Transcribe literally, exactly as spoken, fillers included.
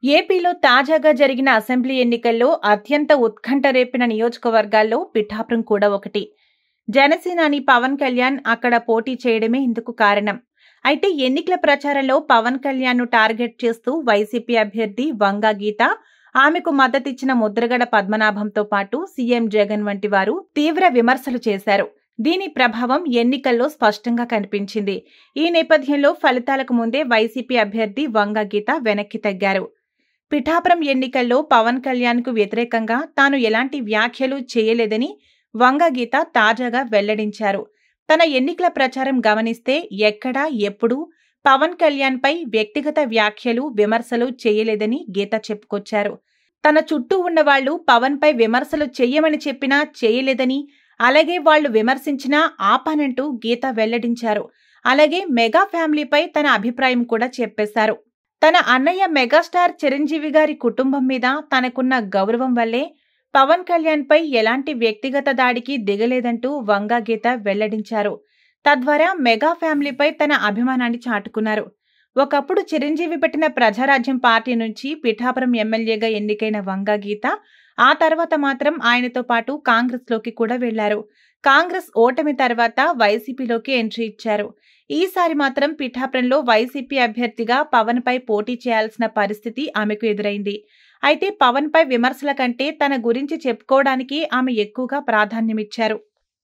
ఏపీలో తాజాగా జరిగిన అసెంబ్లీ ఎన్నికల్లో అత్యంత ఉత్కంఠ రేపిన నియోజకవర్గాల్లో పిఠాపురం కూడా ఒకటి. జనసేనాని పవన్ కళ్యాణ్ అక్కడ పోటీ చేయడమే ఇందుకు కారణం. అయితే ఎన్నికల ప్రచారంలో పవన్ కళ్యాణ్ ను టార్గెట్ చేస్తూ వైసీపీ అభ్యర్థి వంగా గీత, ఆమెకు మద్దతిచ్చిన ముద్రగడ పద్మనాభంతో పాటు సీఎం జగన్ వంటి వారు తీవ్ర విమర్శలు చేశారు. దీని ప్రభావం ఎన్నికల్లో స్పష్టంగా కనిపించింది. ఈ నేపథ్యంలో ఫలితాలకు ముందే వైసీపీ అభ్యర్థి వంగా గీత వెనక్కి తగ్గారు. పిఠాపురం ఎన్నికల్లో పవన్ కళ్యాణ్ కు వ్యతిరేకంగా తాను ఎలాంటి వ్యాఖ్యలు చేయలేదని వంగా గీత తాజాగా వెల్లడించారు. తన ఎన్నికల ప్రచారం గమనిస్తే ఎక్కడా ఎప్పుడూ పవన్ కళ్యాణ్ పై వ్యక్తిగత వ్యాఖ్యలు, విమర్శలు చేయలేదని గీత చెప్పుకొచ్చారు. తన చుట్టూ ఉన్న వాళ్లు పవన్ పై విమర్శలు చెయ్యమని చెప్పినా చేయలేదని, అలాగే వాళ్లు విమర్శించినా ఆపానంటూ గీత వెల్లడించారు. అలాగే మెగా ఫ్యామిలీపై తన అభిప్రాయం కూడా చెప్పేశారు. తన అన్నయ్య మెగాస్టార్ చిరంజీవి గారి కుటుంబం మీద తనకున్న గౌరవం వల్లే పవన్ కళ్యాణ్ పై ఎలాంటి వ్యక్తిగత దాడికి దిగలేదంటూ వంగా గీత వెల్లడించారు. తద్వారా మెగా ఫ్యామిలీపై తన అభిమానాన్ని చాటుకున్నారు. ఒకప్పుడు చిరంజీవి పెట్టిన ప్రజారాజ్యం పార్టీ నుంచి పిఠాపురం ఎమ్మెల్యేగా ఎన్నికైన వంగా గీత ఆ తర్వాత మాత్రం ఆయనతో పాటు కాంగ్రెస్ లోకి కూడా వెళ్లారు. కాంగ్రెస్ ఓటమి తర్వాత వైసీపీలోకి ఎంట్రీ ఇచ్చారు. ఈసారి మాత్రం పిఠాపురంలో వైసీపీ అభ్యర్థిగా పవన్ పై పోటీ చేయాల్సిన పరిస్థితి ఆమెకు ఎదురైంది. అయితే పవన్ పై విమర్శల కంటే తన గురించి చెప్పుకోవడానికి ఆమె ఎక్కువగా ప్రాధాన్యమిచ్చారు.